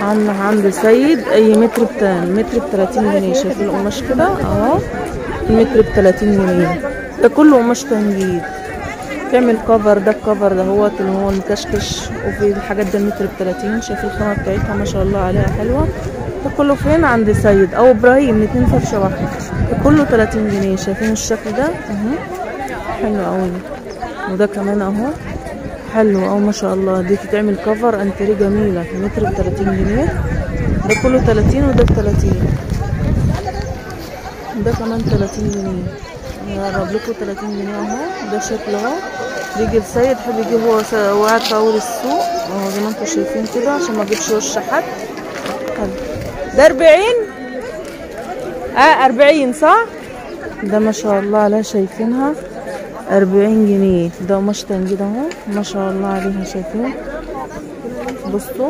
عند سيد اي متر متر ب30 جنيه. شايف القماش كده اهو، المتر ب30 جنيه. ده كله قماش تنجيد. تعمل كفر، ده الكفر ده هو اللي هو المكشكش، وفي الحاجات ده متر ب30. شايف الخامة بتاعتها ما شاء الله عليها حلوة. ده كله فين؟ عند سيد او ابراهيم، الاتنين فرشة واحدة. ده كله 30 جنيه. شايفين الشكل ده اهو، حلو قوي. وده كمان اهو حلو اهو ما شاء الله. دي تتعمل كفر انتريه جميلة في متر ب30 جنيه. ده كله 30 وده ب30. ده كمان 30 جنيه. هقرب لكم 30 جنيه اهو. ده شكله اهو. بيجي السيد حب يجيب هو قاعد في اول السوق اهو زي ما انتم شايفين كده، عشان ما اجيبش وش حد. حلو. ده 40 40 صح. ده ما شاء الله عليها شايفينها 40 جنيه. ده قماش تنجيد اهو ما شاء الله عليها. شايفين بصوا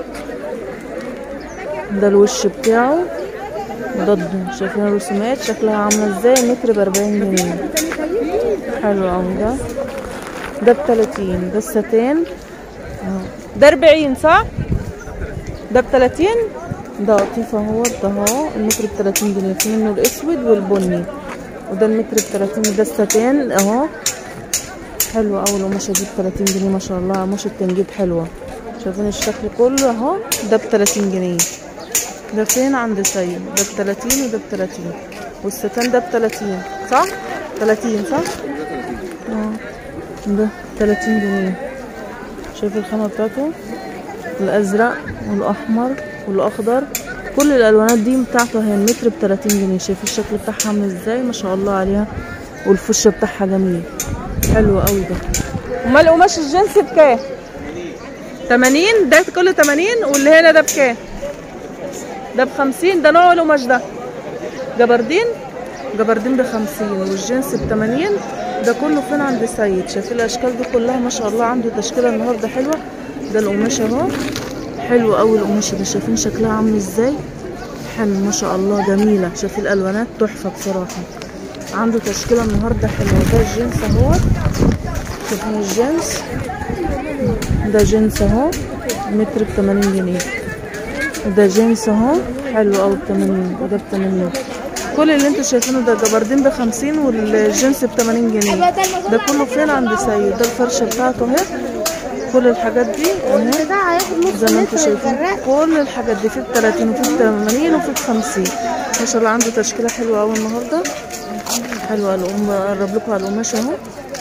ده الوش بتاعه ضد. شايفين الرسومات شكلها عامله ازاي؟ متر ب40 جنيه. حلو اوي. ده ب30. ده الستان اهو. ده 40 صح. ده ب30. ده قطيفه اهو. ده اهو المتر ب30 جنيه. في منه الاسود والبني. وده المتر ب30. ده الستان اهو حلو اوي. القماشه دي ب30 جنيه ما شاء الله. قماشه التنجيد حلوه. شايفين الشكل كله اهو. ده ب30 جنيه. ده فين؟ عند سيد. ده ب30 وده ب30. والستان ده ب30 صح. 30 صح اه. ده 30 جنيه. شايف الخامه بتاعته الازرق والاحمر والاخضر، كل الالوانات دي بتاعته اهي. المتر ب30 جنيه. شايف الشكل بتاعها عامل ازاي؟ ما شاء الله عليها. والفشه بتاعها جميل حلو قوي. ده امال قماش الجنس بكام؟ 80. ده كله 80. واللي هنا ده بكام؟ ده ب50. ده نوع القماش ده جبردين. جبردين ب50 والجنس ب80. ده كله فين؟ عند سيد. شايفين الاشكال دي كلها ما شاء الله. عنده تشكيله النهارده حلوه. ده القماش اهو حلو قوي. القماشه ده شايفين شكلها عامل ازاي؟ حلو ما شاء الله جميله. شايفين الالوانات تحفه بصراحه. عنده تشكيله النهارده حلوه. ده الجنس اهو. شايفين الجنس ده جنس اهو متر ب80 جنيه. ده جنس اهو حلو اوي ب80. وده ب80. كل اللي انتوا شايفينه ده جبردين ب50 والجنس ب80 جنيه. ده كله فين؟ عند سيد. ده الفرشه بتاعته اهي. كل الحاجات دي اهي زي ما انتوا شايفين. كل الحاجات دي في ب30 وفي ب80 وفي ب50 ما شاء الله. عنده تشكيله حلوه اوي النهارده. حلوه. اقرب لكم على القماش اهو.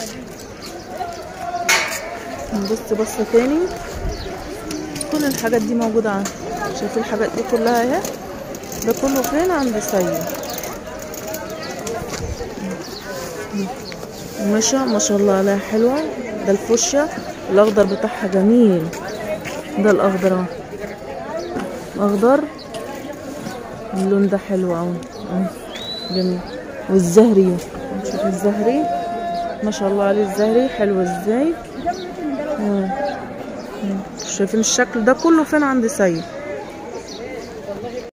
نبص بصه تاني. كل الحاجات دي موجوده عنده. شايفين الحاجات دي كلها اهي. ده كله فين؟ عند سيد. قماشه ما شاء الله عليها حلوه. ده الفوشيا الاخضر بتاعها جميل. ده الاخضر اهو. اخضر اللون ده حلو اوي جميل. والزهري شوف الزهري ما شاء الله عليه. الزهري حلو ازاي. شايفين الشكل ده كله فين؟ عند سيد.